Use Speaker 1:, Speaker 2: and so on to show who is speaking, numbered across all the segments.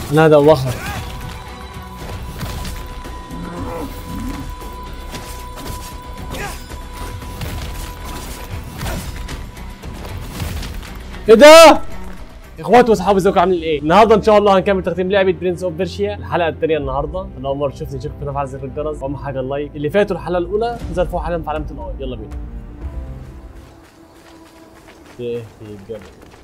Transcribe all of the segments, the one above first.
Speaker 1: انا هدوخك. ايه ده؟ اخواتي واصحابي ازيكم عاملين ايه؟ النهارده ان شاء الله هنكمل تختيم لعبه برنس اوف بيرشيا الحلقه الثانيه النهارده. لو اول مره تشوفني شوف قناه فعل زر الجرس واهم حاجه اللايك. اللي فاتوا الحلقه الاولى نزل فوق حالا في علامه الاي. يلا بينا. ايه في الجبل.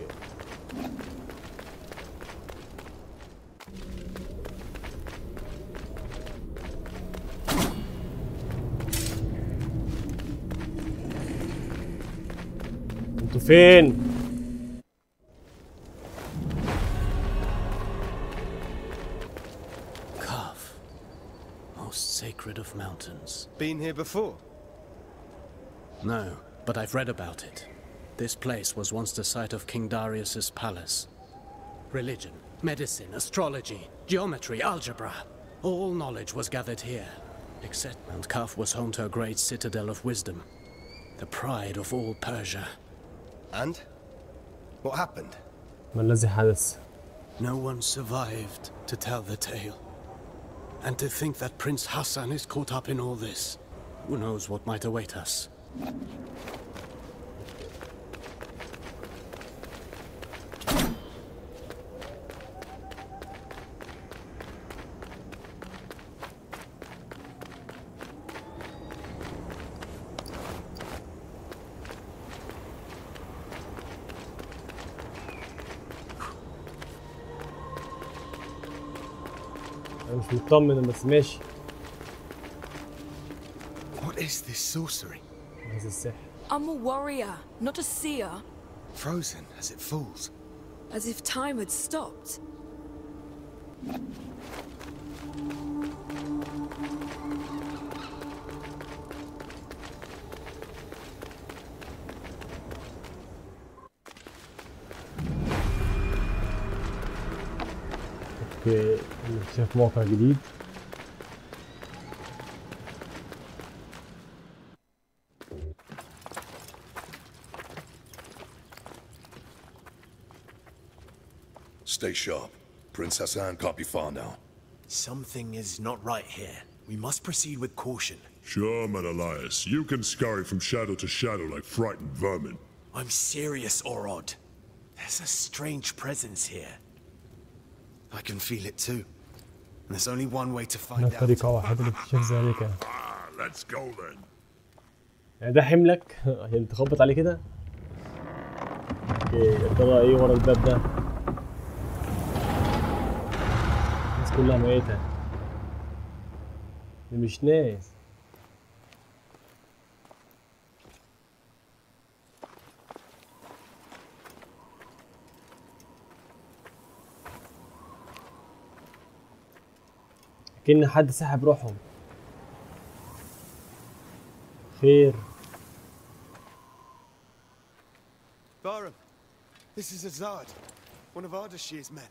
Speaker 1: انتوا فين؟
Speaker 2: Sacred of mountains.
Speaker 3: Been here before?
Speaker 2: No, but I've read about it. This place was once the site of King Darius's palace. Religion, medicine, astrology, geometry, algebra. All knowledge was gathered here. Except Mount Kaf was home to a great citadel of wisdom. The pride of all Persia.
Speaker 3: And? What happened?
Speaker 1: ما الذي حدث؟
Speaker 2: No one survived to tell the tale. And to think that Prince Hassan is caught up in all this. Who knows what might await us?
Speaker 1: انا مش مطمن بس ماشي.
Speaker 3: What is this sorcery?
Speaker 1: هذا السحر.
Speaker 4: I'm a warrior, not a seer.
Speaker 3: Frozen as it falls.
Speaker 4: As if time had stopped.
Speaker 1: اوكي شايف موقع جديد.
Speaker 5: Stay sharp. Prince Hassan can't be far now.
Speaker 6: Something is not right here. We must proceed with caution.
Speaker 7: Sure, Menelaus. You can scurry from shadow to shadow like frightened vermin.
Speaker 6: I'm serious, Orod. There's a strange presence here.
Speaker 3: I can feel it too. And there's only one way to find out.
Speaker 1: طريقة واحدة لاكتشاف ذلك.
Speaker 7: Let's go then.
Speaker 1: يعني ده حملك عشان تخبط عليه كده. اوكي يا ترى ايه ورا الباب ده؟ الناس كلها ميتة. دي مش ناس. كأن حد سحب روحهم. خير.
Speaker 3: Barum, this is Azad, one of Ardashir's men.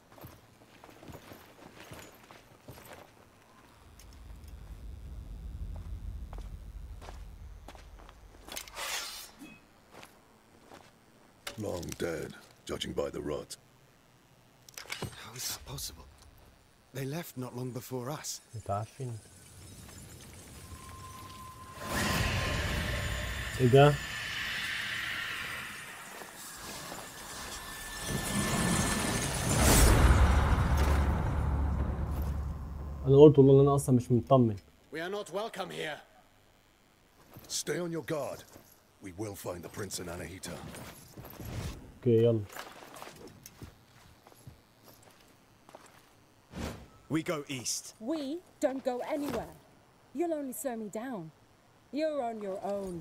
Speaker 5: Long dead, judging by the rot.
Speaker 3: How is this possible? They left not long before us.
Speaker 1: انت عارفين. ايه ده؟ انا قلت والله ان انا اصلا مش مطمن.
Speaker 2: We are not welcome here.
Speaker 5: Stay on your guard. We will find the prince and Anahita.
Speaker 1: اوكي يلا.
Speaker 6: We go east.
Speaker 8: We don't go anywhere. You'll only slow me down. You're on your own.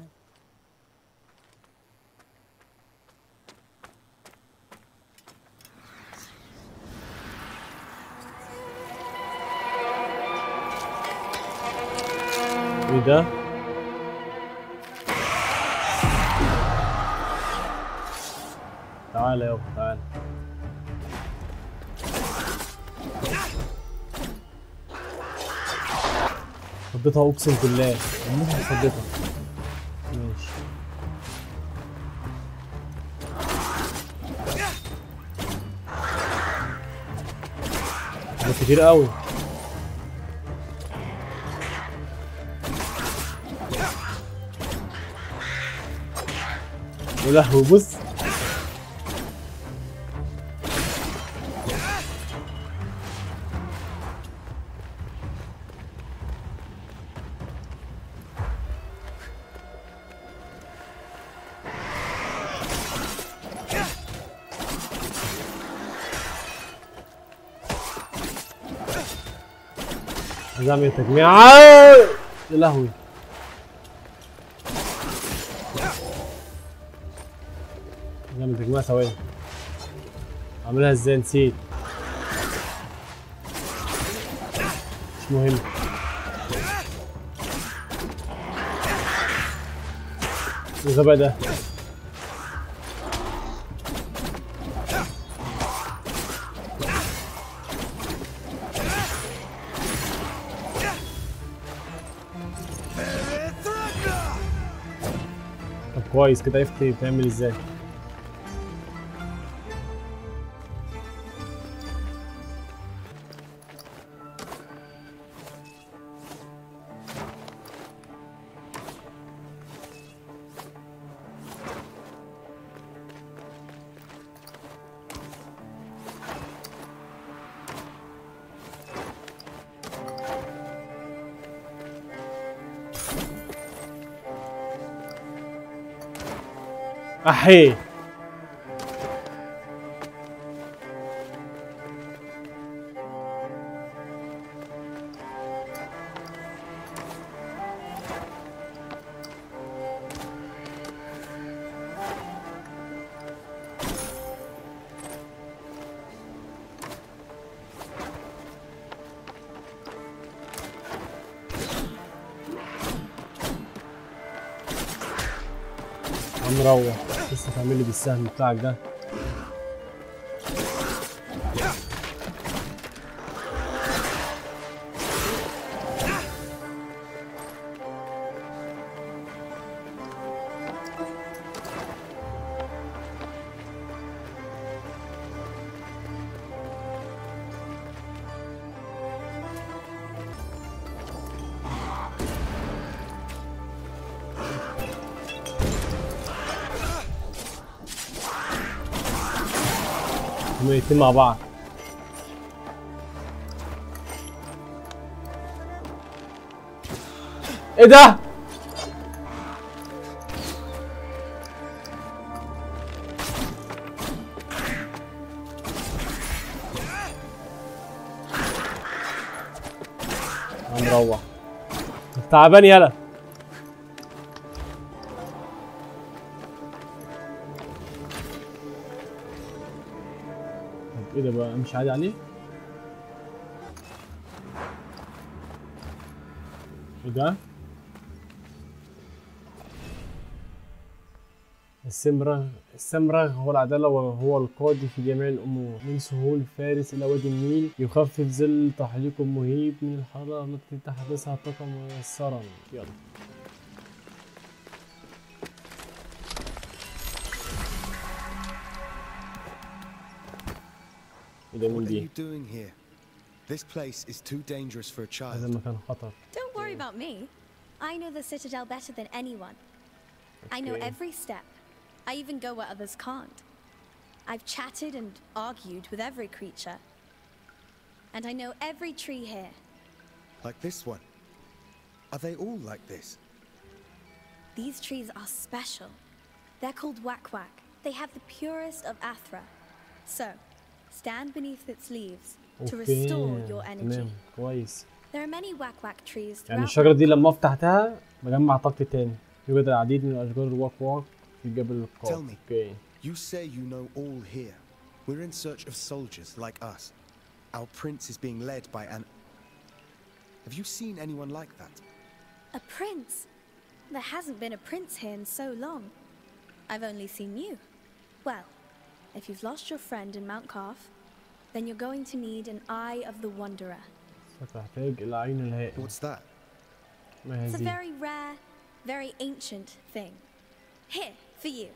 Speaker 1: ايه ده؟ تعال يابا تعال. صدتها اقسم بالله. مش صدتها. ماشي. كتير قوي. يا لهوي بص. عايز اعمل تجميع. يا لهوي. نعمل تجميع ثواني. اعملها ازاي نسيت. مش مهم. الغباء ده. طب كويس كده. عرفت بتعمل ازاي. احي. هنروح. لسه تعمل لي بالسهم بتاعك ده. هما الاتنين مع بعض. ايه ده؟ هنروح. تعبان يالا. ايه ده بقى؟ امشي عادي عليه؟ ايه ده؟ السمرغ هو العدالة وهو القاضي في جميع الأمور، من سهول فارس إلى وادي النيل، يخفف ظل تحليقه المهيب من الحرارة التي تحدثها طاقة ميسرا. يلا.
Speaker 3: What are you doing here? This place is too dangerous for a child.
Speaker 1: هذا المكان خطر.
Speaker 9: Don't worry about me. I know the citadel better than anyone. I know every step. I even go where others can't. I've chatted and argued with every creature. And I know every tree here.
Speaker 3: Like this one? Are they all like this?
Speaker 9: These trees are special. They're called Wak-Wak. They have the purest of Athra. So, stand beneath its leaves to restore your energy.
Speaker 1: تمام كويس.
Speaker 9: There are many Wak-Wak trees throughout.
Speaker 1: يعني الشجرة دي لما فتحتها بجمع طاقتي تاني. يوجد العديد من الأشجار الواك-واك في جبل القاف.
Speaker 3: Tell me, you say you know all here. We're in search of soldiers like us. Our prince is being led by an... Have you seen anyone like that?
Speaker 9: A prince? There hasn't been a prince here in so long. I've only seen you. Well, if you've lost your friend in Mount Kaf, then you're going to need an Eye of the Wanderer.
Speaker 1: ستحتاج إلى عين الهائل.
Speaker 3: What's that?
Speaker 1: ما
Speaker 9: It's a
Speaker 1: هذه؟
Speaker 9: very rare, very ancient thing. Here, for you.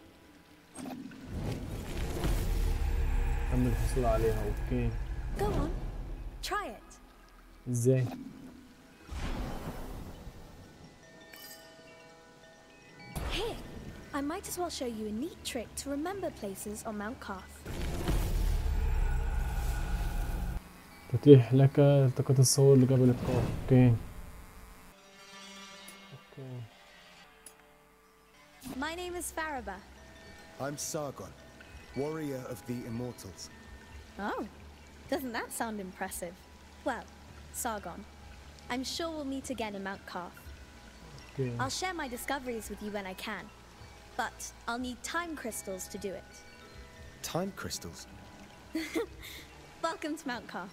Speaker 1: تم الحصول عليها. أوكي.
Speaker 9: Go on. Try it.
Speaker 1: ازاي؟
Speaker 9: Here, I might as well show you a neat trick to remember places on Mount Carth.
Speaker 1: تتيح لك التقاط الصور لجبل القاف. اوكي. اوكي.
Speaker 9: My name is Faraba.
Speaker 3: I'm Sargon, warrior of the Immortals.
Speaker 9: Oh, doesn't that sound impressive? Well, Sargon, I'm sure we'll meet again in Mount Carth.
Speaker 1: اوكي.
Speaker 9: I'll share my discoveries with you when I can, but I'll need time crystals to do it.
Speaker 3: Time crystals?
Speaker 9: Welcome to Mount Carth.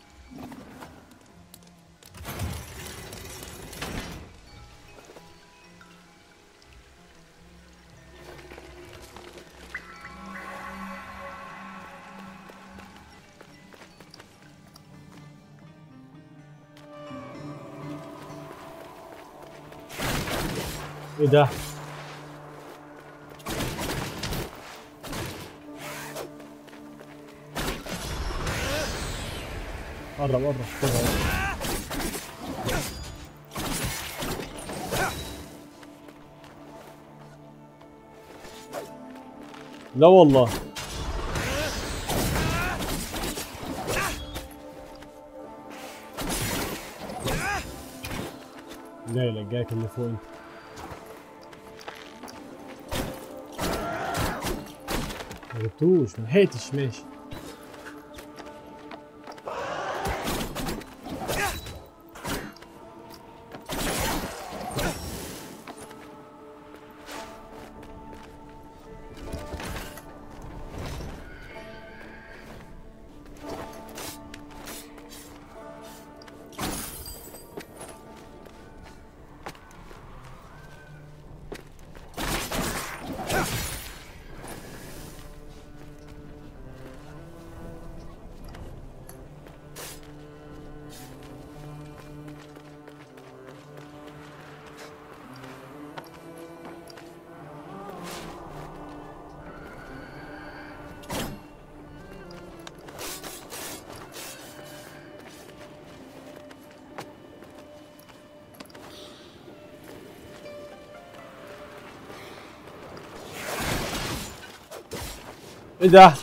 Speaker 1: ايه ده؟ قرب قرب قرب. لا والله. لا لا جاك اللي فوق انت. ما جبتوش ما لحقتش. ماشي. ايه ده؟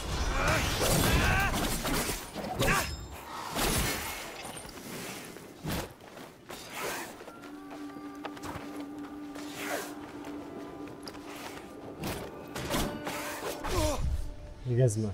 Speaker 1: جزمة.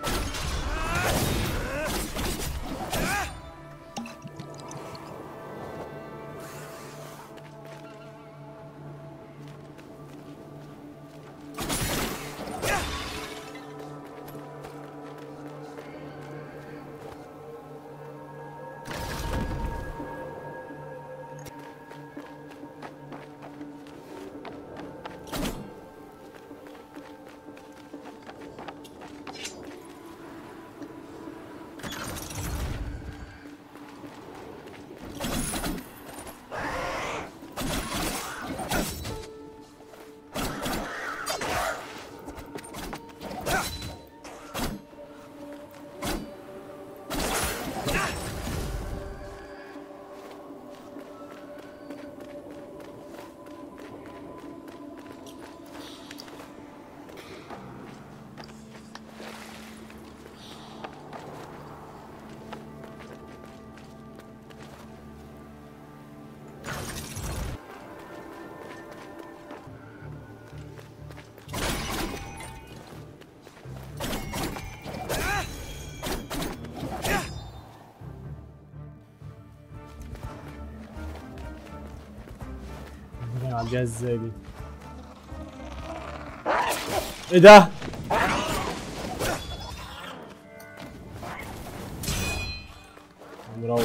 Speaker 1: نعديها ازاي دي؟ ايه ده؟ نروح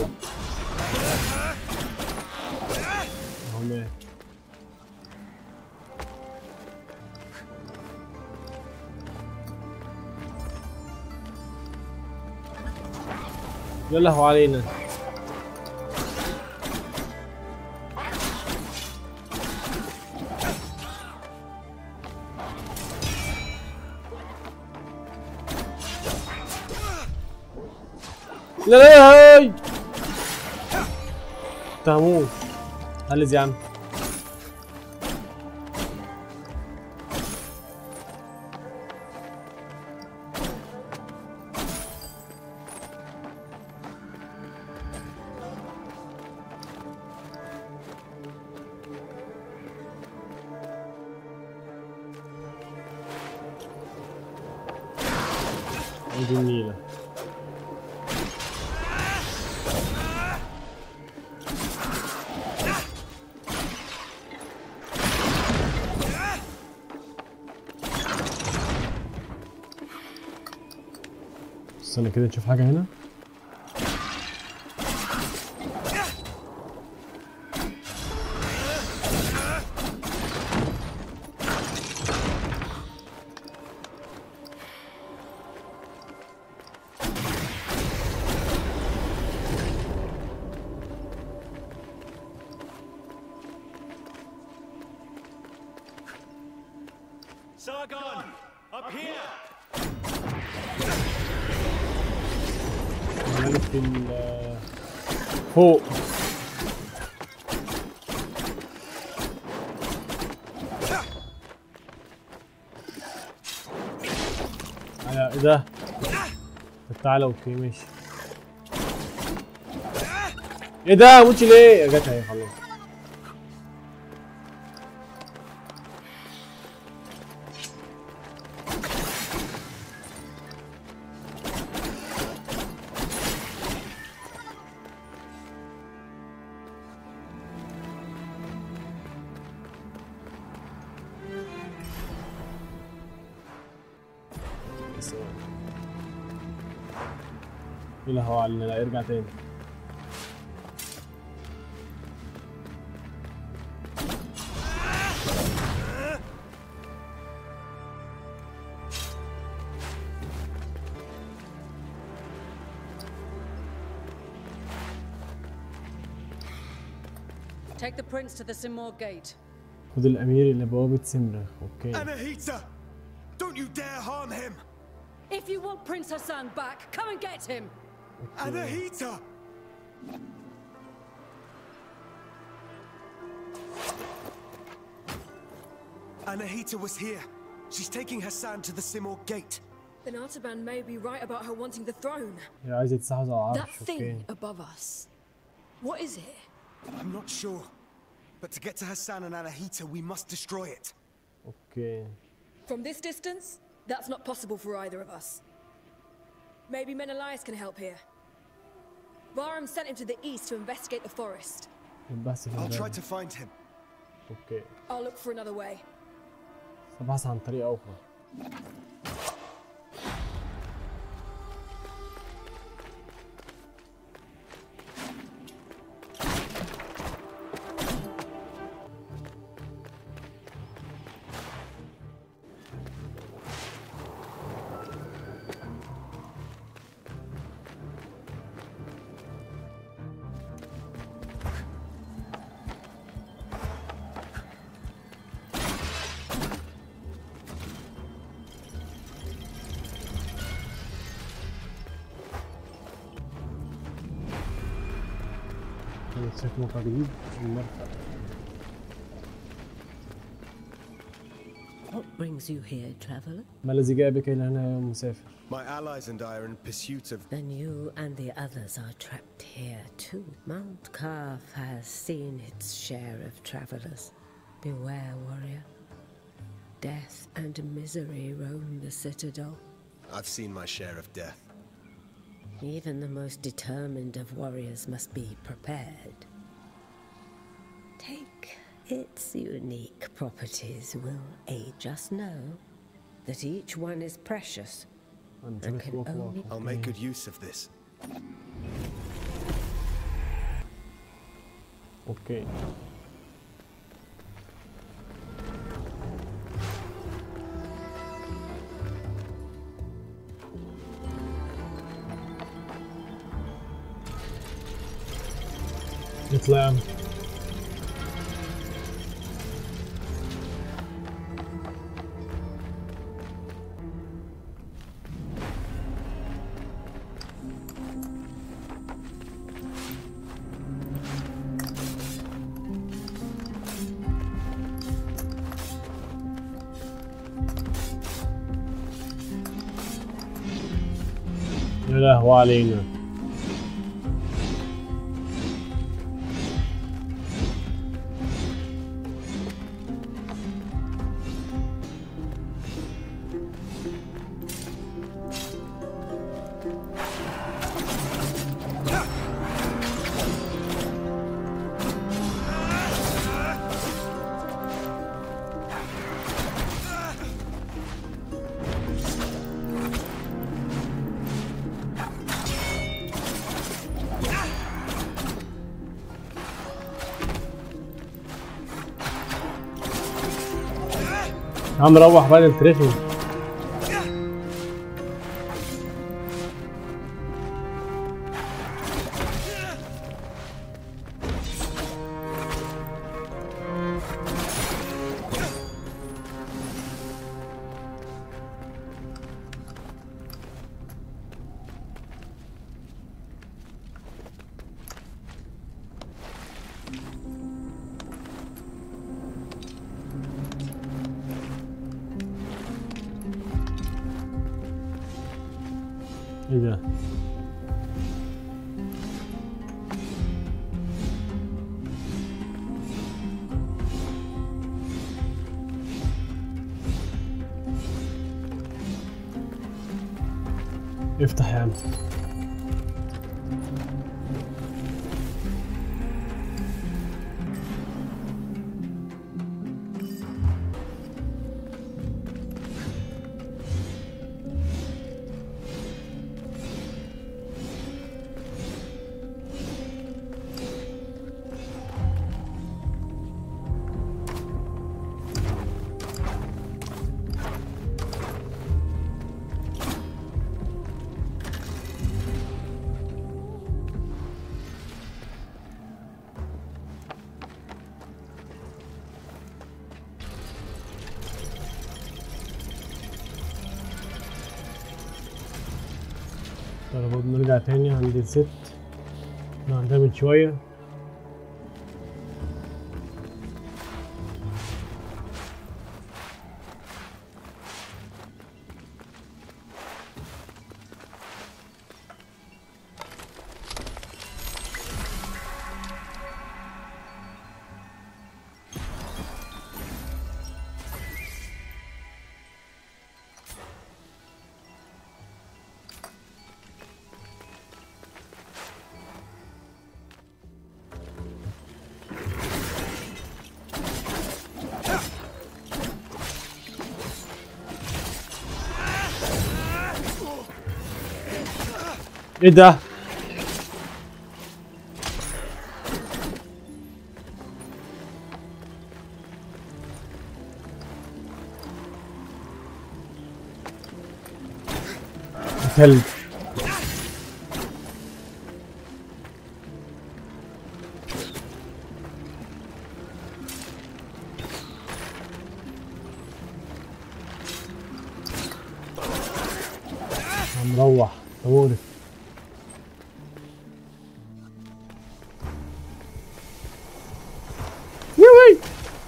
Speaker 1: اهو مات. يا لهو علينا. لا لا هاي تموت. هلز يا عم. عندي النيلة. استنى كده نشوف حاجة هنا.
Speaker 6: Sargon, up here.
Speaker 1: في فوق. ايه ده؟ تعالى اوكي ماشي. ايه ده؟ موتش ليه؟ جت اهي خلاص. ايه الهوا علينا؟ لا ارجع تاني.
Speaker 8: Take the prince to the Simor gate.
Speaker 1: خد الامير الى بوابة سمرة. اوكي.
Speaker 3: Anahita! Don't you dare harm him!
Speaker 8: If you want Prince Hassan back, come and get him.
Speaker 3: Anahita! Anahita was here. She's taking Hassan to the Simor gate.
Speaker 4: Then Artaban may be right about her wanting the throne.
Speaker 1: هي عايزة تستحوذ على
Speaker 4: That
Speaker 1: العرش.
Speaker 4: thing
Speaker 1: اوكي.
Speaker 4: above us. What is it?
Speaker 3: I'm not sure. But to get to Hassan and Anahita, we must destroy it.
Speaker 1: اوكي.
Speaker 4: From this distance, that's not possible for either of us. Maybe Menelaus can help here. Bahram sent him to the east to investigate the forest.
Speaker 1: البحث في
Speaker 3: I'll try
Speaker 1: الغابة.
Speaker 3: to find him.
Speaker 1: اوكي.
Speaker 4: I'll look for another way.
Speaker 1: سأبحث عن طريقة أخرى. شكله قريب المرفأ.
Speaker 10: What brings you here, traveler?
Speaker 1: ما الذي جاء بك إلى هنا يا مسافر؟
Speaker 3: My allies and I are in pursuit of...
Speaker 10: Then you and the others are trapped here too. Mount Kaf has seen its share of travelers. Beware, warrior. Death and misery roam the citadel.
Speaker 3: I've seen my share of death.
Speaker 10: Even the most determined of warriors must be prepared. Take its unique properties will aid. Just know that each one is precious and can only...
Speaker 3: I'll make good use of this.
Speaker 1: Okay. اطلع يا لهوي علينا. عم روح بقى نترخي. ايه ده؟ افتح يا عم. طب نرجع تاني عند الست اللي عندها من شوية. ايه ده؟ كلب. هنروح طوري. يوي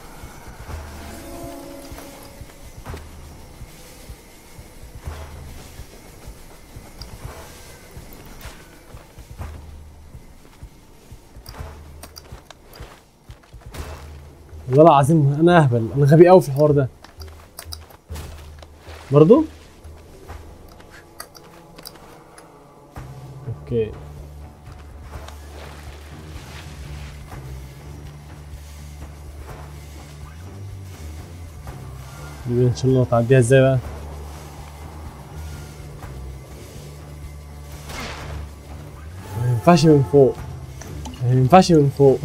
Speaker 1: والله العظيم انا اهبل، انا غبي قوي في الحوار ده برضو. اوكي دي ان شاء الله تعديها ازاي بقى؟ ما ينفعش من فوق، ما ينفعش من فوق.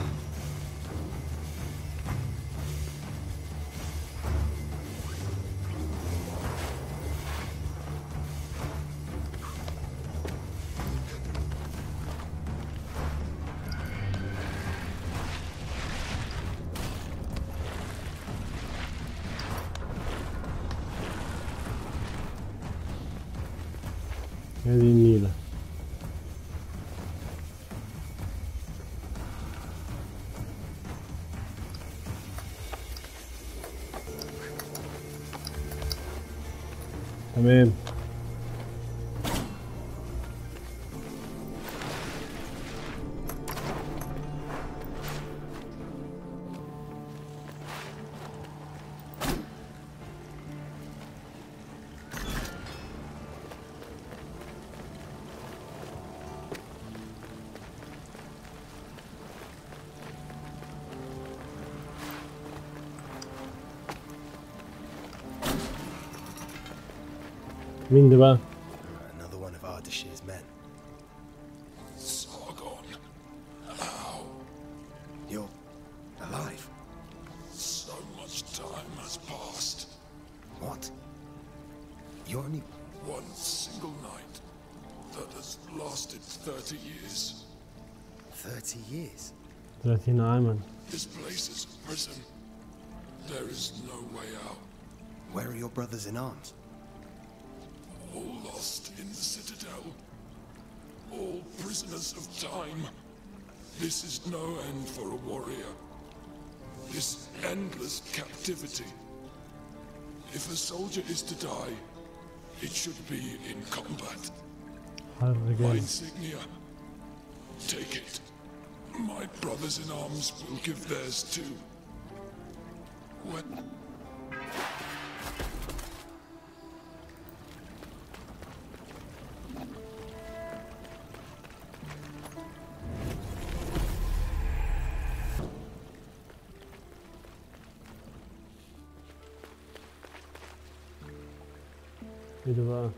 Speaker 1: هذه النيلة. تمام مين ده بقى؟
Speaker 3: Another one of Ardashir's men.
Speaker 5: Sargon. How?
Speaker 3: You're alive.
Speaker 5: So much time has passed.
Speaker 3: What? You're only
Speaker 5: One single night that has lasted 30 years.
Speaker 3: 30 years.
Speaker 1: 30 عاما.
Speaker 5: This place is a prison. There is no way out.
Speaker 3: Where are your brothers in arms?
Speaker 5: All lost in the Citadel. All prisoners of time. This is no end for a warrior. This endless captivity. If a soldier is to die, it should be in combat. My insignia. Take it. My brothers in arms will give theirs too. When...
Speaker 1: ايه ده بقى؟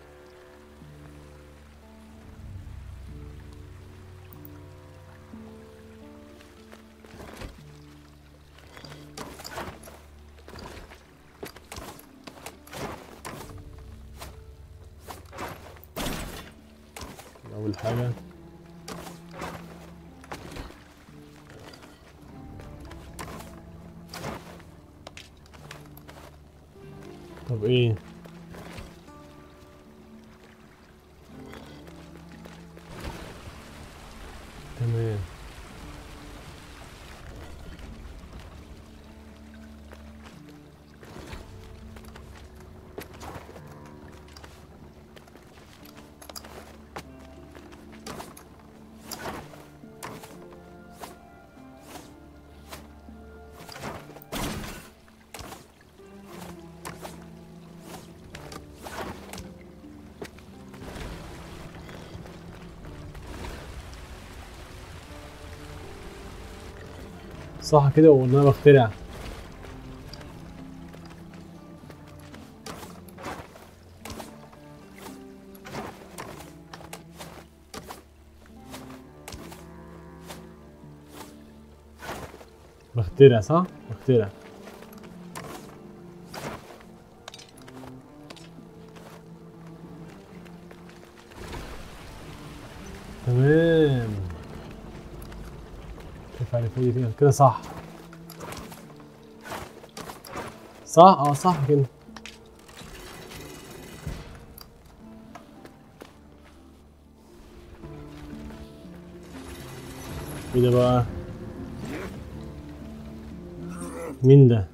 Speaker 1: أول حاجة طب ايه؟ تمام. صح كده ولا انا بخترع؟ بخترع صح؟ بخترع. تمام. كيف عرفوا كده صح؟ صح؟ اه صح كده. ايه ده بقى؟ مين ده؟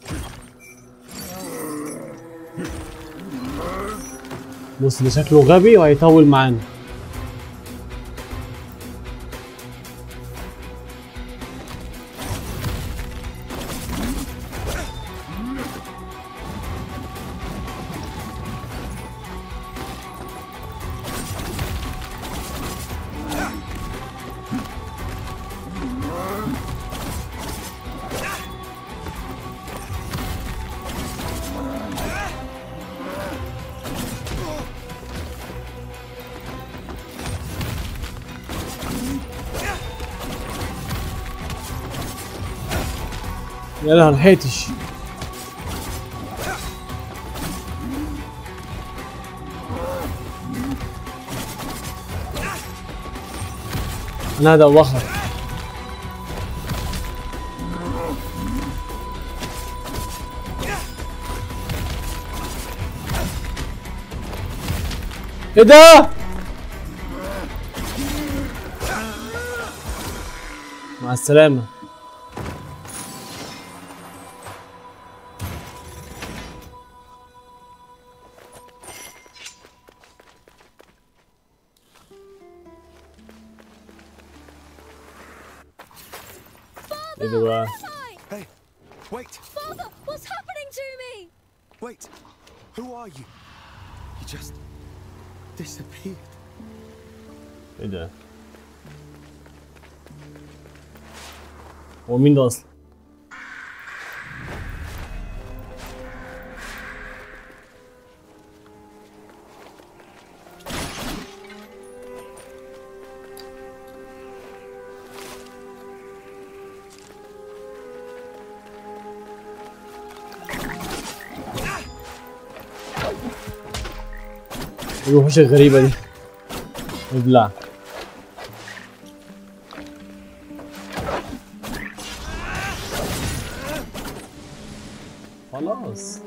Speaker 1: بص ده شكله غبي وهيطول معانا. يلا ملحقتش. انا هدوخك. ايه ده؟ مع السلامة.
Speaker 3: Hey, wait!
Speaker 9: Father, what's happening to me?
Speaker 3: Wait! Who are you? You just disappeared.
Speaker 1: ايه ده؟ هو مين ده اصلا؟ الوحوش الغريبة دي ابلع. خلاص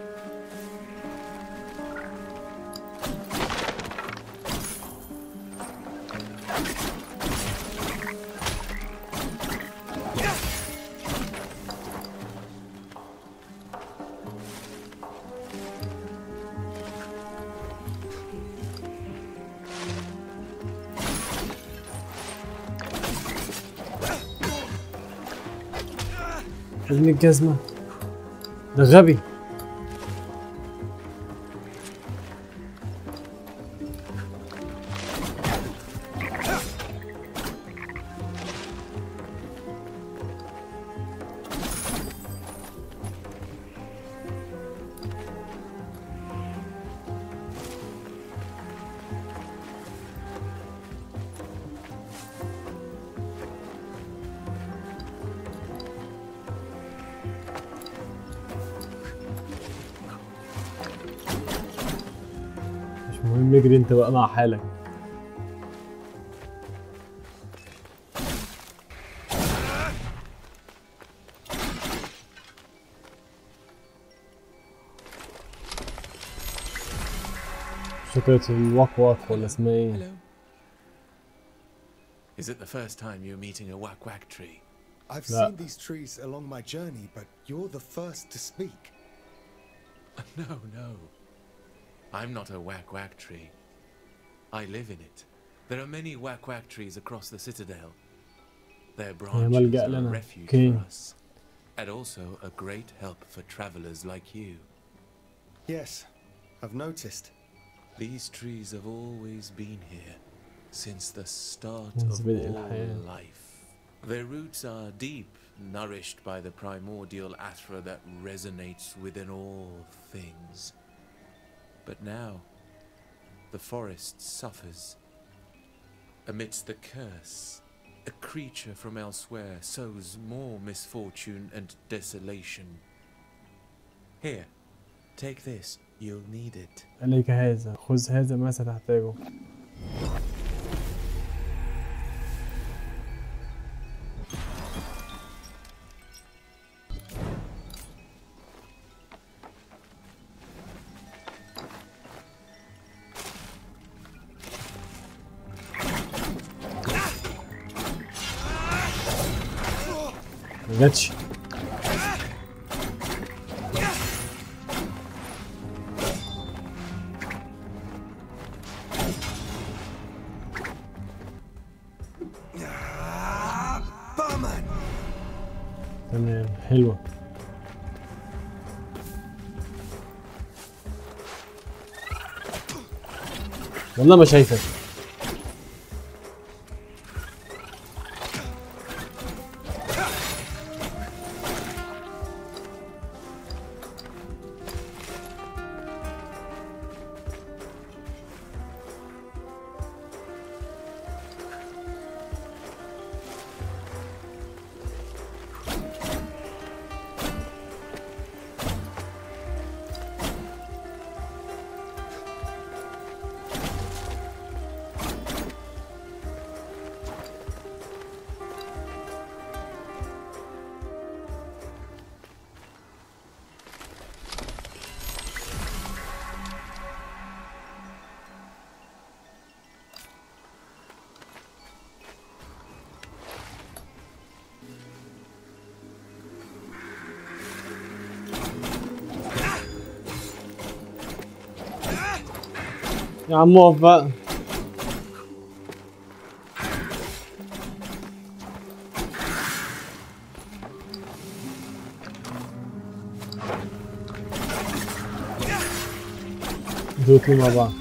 Speaker 1: ابن الجزمة ده غبي. المهم اجري انت بقى مع حالك. شكلت الوك ولا اسمها ايه؟
Speaker 6: Is it the first time you're meeting a wak-wak tree?
Speaker 3: I've seen these trees along my journey, but you're the first to speak.
Speaker 6: No. I'm not a wak-wak tree. I live in it. There are many wak-wak trees across the citadel. Their branches are a refuge for us, and also a great help for travelers like you.
Speaker 3: Yes, I've noticed.
Speaker 6: These trees have always been here, since the start of all life. Their roots are deep, nourished by the primordial athra that resonates within all things. But now, the forest suffers. Amidst the curse, a creature from elsewhere sows more misfortune and desolation. Here, take this. You'll need it.
Speaker 1: عليك هذا، خذ هذا ما ستحتاجه. ما جاتش. تمام حلوة. والله ما شايفك. يا عم اقف بقى. دوتوا مع بعض.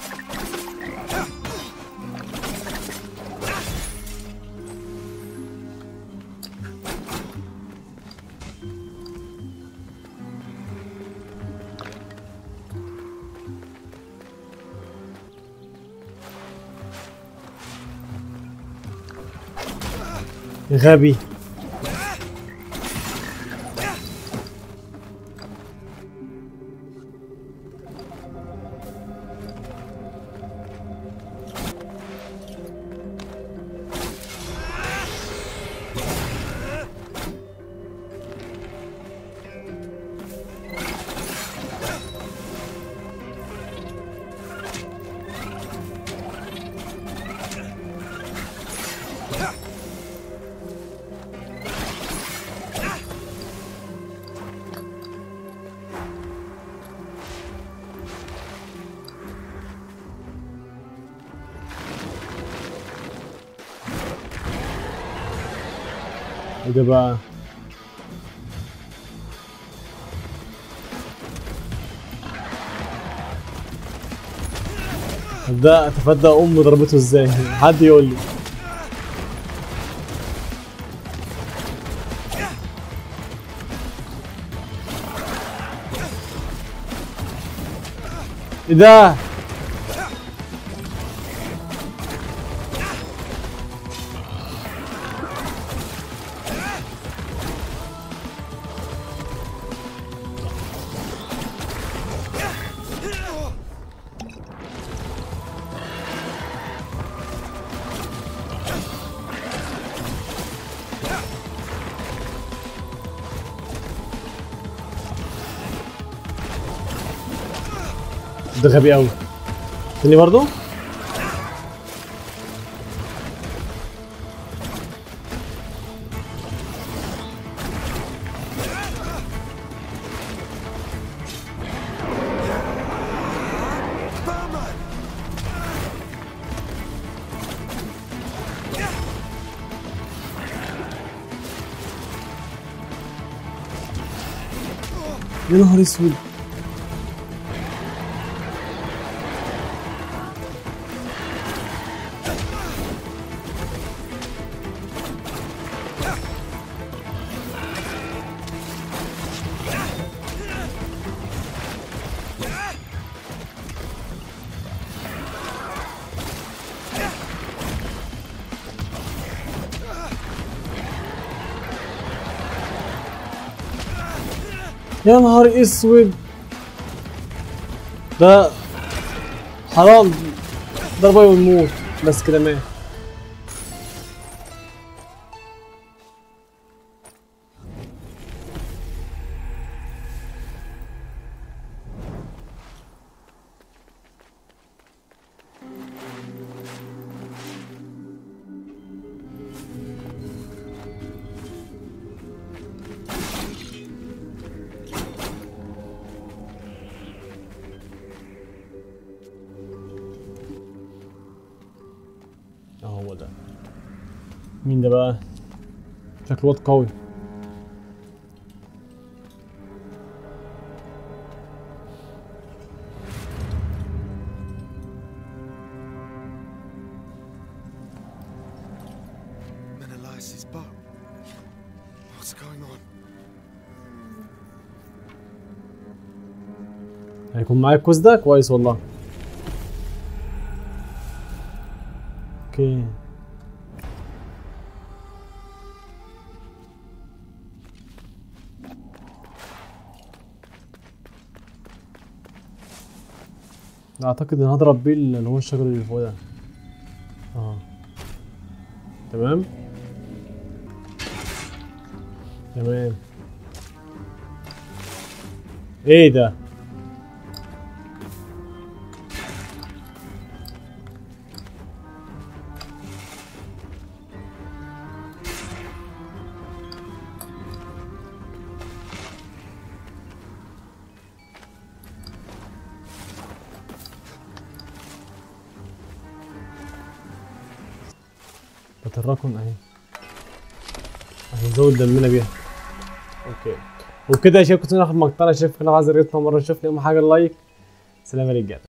Speaker 1: غبي. ايه ده بقى؟ ده اتفادى امه ضربته ازاي؟ حد يقول لي. ايه ده؟ ده غبي قوي. تاني برضو؟ يا نهار اسود. يا نهار اسود. ده حرام، ضربه ونموت بس كده مات. هو ده. مين ده بقى؟ شكله واد قوي.
Speaker 3: Menelaus' bow. What's going on?
Speaker 1: هيكون معايا الكوز ده كويس والله. اوكي. اعتقد ان هضرب بيه اللي هو الشجر اللي فوق ده. تمام تمام. ايه ده؟ بتراكم اهي عشان نزود دمنا بيها. اوكي وبكده يا شباب كنت ناخد مقطع. شايف قناه عايز يطلع مره. شوف لي اهم حاجه اللايك. سلام يا رجاله.